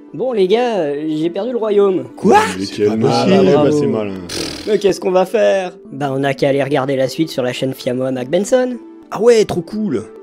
Bon les gars, j'ai perdu le royaume. Quoi? C'est pas possible. c'est malin. Mais qu'est-ce qu'on va faire? Bah on a qu'à aller regarder la suite sur la chaîne Fiamoa McBenson. Ah ouais, trop cool.